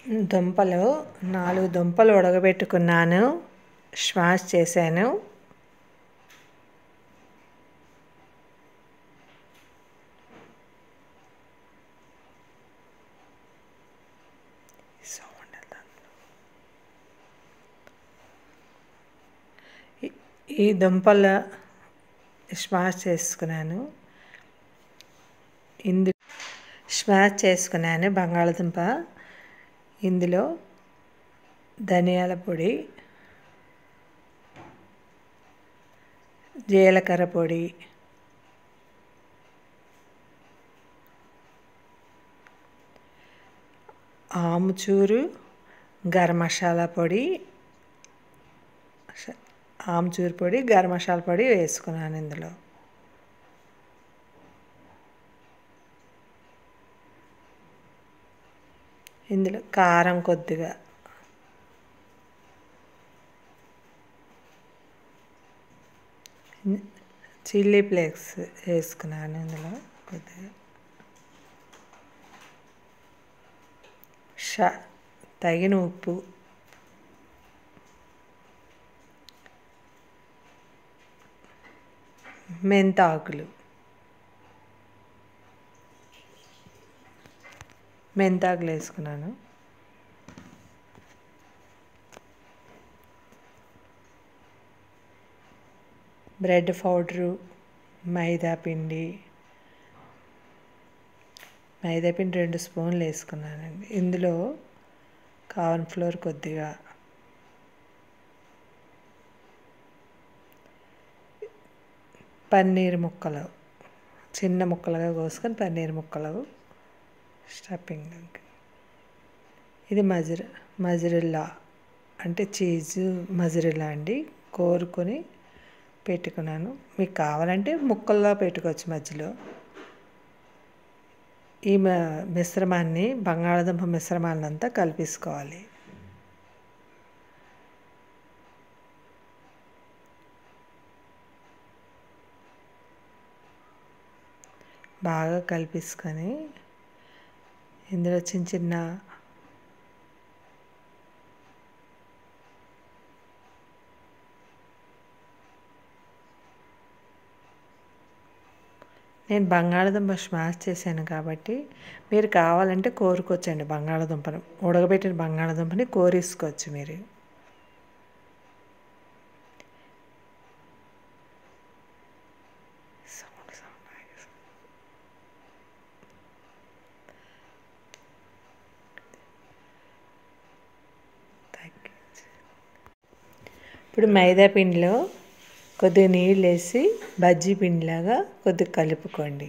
దుంపలు 4 దుంపలు ఉడకబెట్టుకున్నాను, స్మాష్ చేశాను. ఈ దుంపల స్మాష్ చేసుకున్నాను. స్మాష్ చేసుకున్నాను బంగాళదుంప. ఇందులో ధనియాల పొడి, జీలకర్ర పొడి, ఆముచూరు, గరం మసాలా పొడి, ఆముచూరు పొడి, గరం మసాలా పొడి వేసుకున్నాను. ఇందులో కారం కొద్దిగా, చిల్లీ ఫ్లేక్స్ వేసుకున్నాను. ఇందులో కొద్దిగా తగిన ఉప్పు, మెంతాకులు వేసుకున్నాను. బ్రెడ్ పౌడరు, మైదాపిండి 2 స్పూన్లు వేసుకున్నానండి. ఇందులో కార్న్ ఫ్లోర్ కొద్దిగా, పన్నీర్ ముక్కలు చిన్న ముక్కలుగా కోసుకొని పన్నీర్ ముక్కలు స్టఫింగ్. ఇది మజరెల్లా అంటే చీజు మజరెల్లా అండి, కోరుకొని పెట్టుకున్నాను. మీకు కావాలంటే ముక్కల్లో పెట్టుకోవచ్చు మధ్యలో. ఈ మిశ్రమాన్ని, బంగాళదుంప మిశ్రమాన్ని అంతా కలిపేసుకోవాలి. బాగా కలిపేసుకొని ఇందులో చిన్న చిన్న నేను బంగాళదుంప స్మాష్ చేశాను కాబట్టి మీరు కావాలంటే కోరుకోవచ్చండి. బంగాళదుంపను ఉడకబెట్టిన బంగాళదుంపని కోరేసుకోవచ్చు మీరు. ఇప్పుడు మైదా పిండిలో కొద్దిగా నీళ్ళు వేసి బజ్జీ పిండిలాగా కొద్దిగా కలుపుకోండి.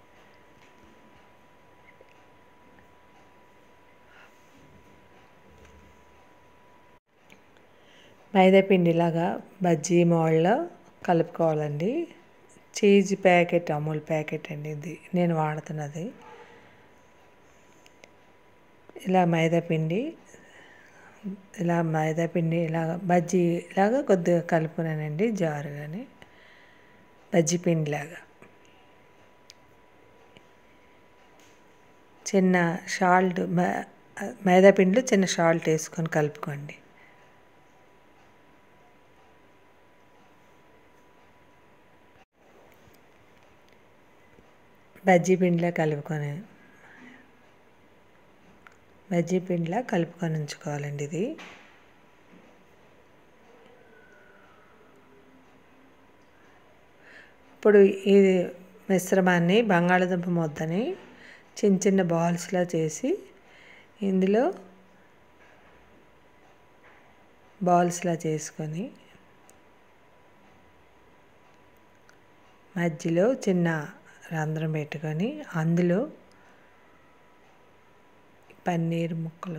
మైదా పిండిలాగా బజ్జీ మోడల్లో కలుపుకోవాలండి. చీజ్ ప్యాకెట్, అమూల్ ప్యాకెట్ అండి ఇది నేను వాడుతున్నది. ఇలా మైదాపిండి ఇలాగ బజ్జీ లాగా కొద్దిగా కలుపుకున్నానండి, జారుగానే బజ్జీ పిండిలాగా. చిన్న సాల్ట్, మైదాపిండిలో చిన్న సాల్ట్ వేసుకొని కలుపుకోండి. బజ్జీ పిండిలా కలుపుకొని ఉంచుకోవాలండి. ఇది ఇప్పుడు ఈ మిశ్రమాన్ని, బంగాళదుంప ముద్దని చిన్న చిన్న బాల్స్లా చేసి ఇందులో బాల్స్లా చేసుకొని మధ్యలో చిన్న రంధ్రం పెట్టుకొని అందులో పన్నీర్ ముక్కలు,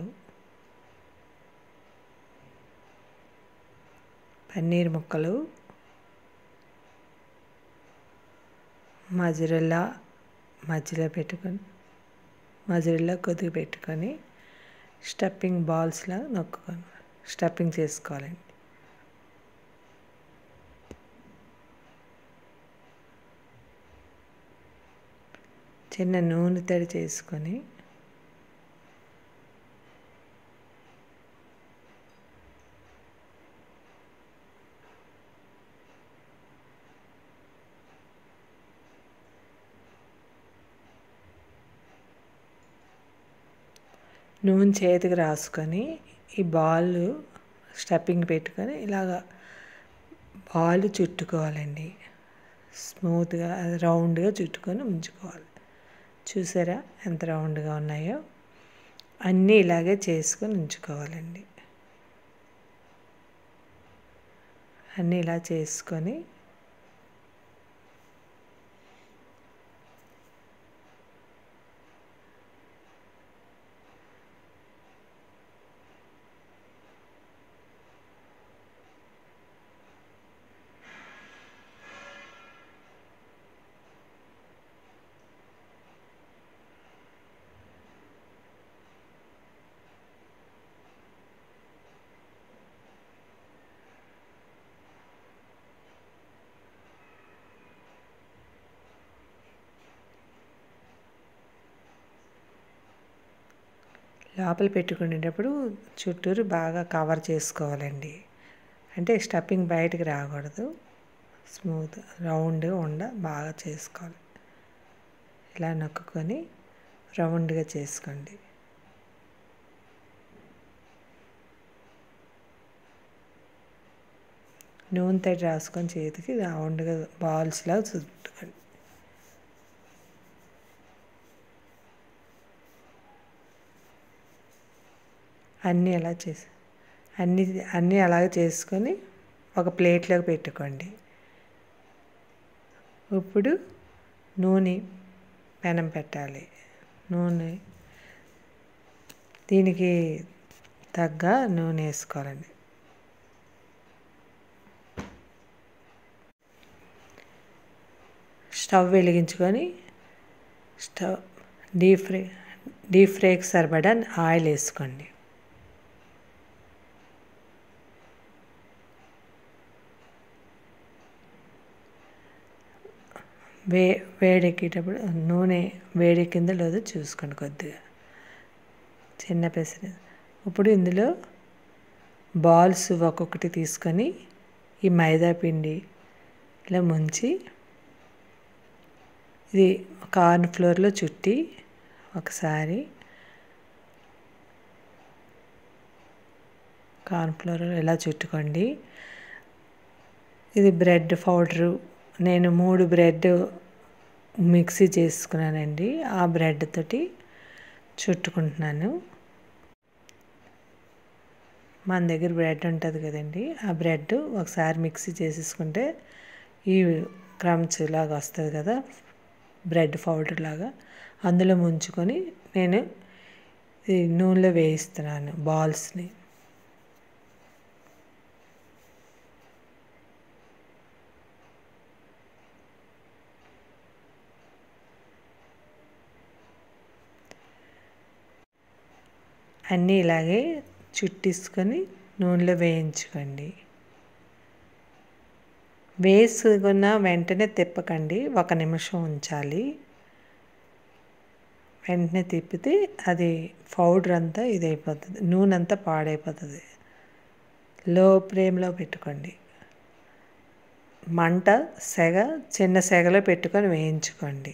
మజరెల్లా కొద్దిగా పెట్టుకొని స్టఫింగ్ బాల్స్లా స్టఫింగ్ చేసుకోవాలండి. చిన్న నూనె తడి చేసుకొని నూనె చేతికి రాసుకొని ఈ బాల్ స్టఫింగ్ పెట్టుకొని ఇలాగ బాల్ చుట్టుకోవాలండి. స్మూత్గా రౌండ్గా చుట్టుకొని ఉంచుకోవాలి. చూసారా ఎంత రౌండ్గా ఉన్నాయో? అన్నీ ఇలాగే చేసుకొని ఉంచుకోవాలండి. అన్నీ ఇలా చేసుకొని లోపల పెట్టుకునేటప్పుడు చుట్టూరు బాగా కవర్ చేసుకోవాలండి. అంటే స్టఫింగ్ బయటకు రాకూడదు. స్మూత్ రౌండ్గా బాగా చేసుకోవాలి. ఇలా నొక్కుకొని రౌండ్గా చేసుకోండి. నూనె తడి రాసుకొని చేతికి రౌండ్గా బాల్స్లా చుట్టుకోండి. అన్నీ అలా చేసి అన్నీ అలాగే చేసుకొని ఒక ప్లేట్లోకి పెట్టుకోండి. ఇప్పుడు నూనె పెనం పెట్టాలి. నూనె దీనికి తగ్గ నూనె వేసుకోవాలండి. స్టవ్ వెలిగించుకొని డీప్ ఫ్రైకి సరిపడా ఆయిల్ వేసుకోండి. వేడెక్కేటప్పుడు నూనె వేడెక్కిందో లేదో చూసుకోండి. కొద్దిగా చిన్న పెసరు. ఇప్పుడు ఇందులో బాల్స్ ఒక్కొక్కటి తీసుకొని ఈ మైదా పిండి ఇలా ముంచి ఇది కార్న్ ఫ్లోర్లో చుట్టి ఒకసారి కార్న్ ఫ్లోర్ ఇలా చుట్టుకోండి. ఇది బ్రెడ్ పౌడరు. నేను 3 బ్రెడ్ మిక్సీ చేసుకున్నానండి. ఆ బ్రెడ్ తోటి చుట్టుకుంటున్నాను. మన దగ్గర బ్రెడ్ ఉంటుంది కదండి, ఆ బ్రెడ్ ఒకసారి మిక్సీ చేసేసుకుంటే ఈ క్రమ్స్ లాగా వస్తుంది కదా, బ్రెడ్ పౌడర్ లాగా. అందులో ముంచుకొని నేను ఈ నూనెలో వేయిస్తున్నాను బాల్స్ని. అన్నీ ఇలాగే చుట్టేసుకొని నూనెలో వేయించుకోండి. వేసుకున్న వెంటనే తిప్పకండి, 1 నిమిషం ఉంచాలి. వెంటనే తిప్పితే అది పౌడర్ అంతా ఇదైపోతుంది, నూనె అంతా పాడైపోతుంది. లో ఫ్లేమ్లో పెట్టుకోండి. మంట చిన్న సెగలో పెట్టుకొని వేయించుకోండి.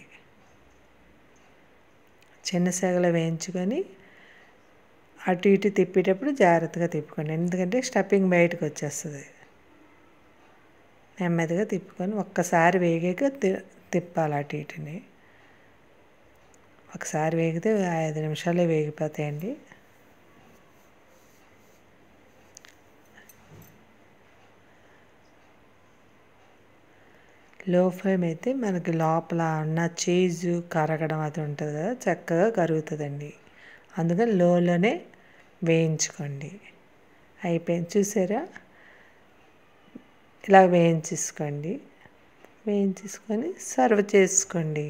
చిన్న సెగలో వేయించుకొని అటు ఇటు తిప్పేటప్పుడు జాగ్రత్తగా తిప్పుకోండి, ఎందుకంటే స్టఫింగ్ బయటకు వచ్చేస్తుంది. నెమ్మదిగా తిప్పుకొని ఒక్కసారి వేగాక తిప్పాలి అటు ఇటుని. ఒకసారి వేగితే 5 నిమిషాల్లో వేగిపోతాయండి. లో ఫ్లేమ్ అయితే మనకి లోపల ఉన్న చీజు కరగడం అది ఉంటుంది కదా, చక్కగా కరుగుతుందండి. అందుకని లోలోనే వేయించుకోండి. అయిపోయింది చూసారా? ఇలా వేయించేసుకోండి. వేయించేసుకొని సర్వ్ చేసుకోండి.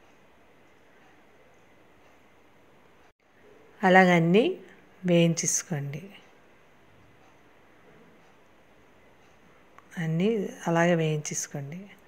అలాగన్నీ వేయించేసుకోండి. అన్నీ అలాగే వేయించేసుకోండి.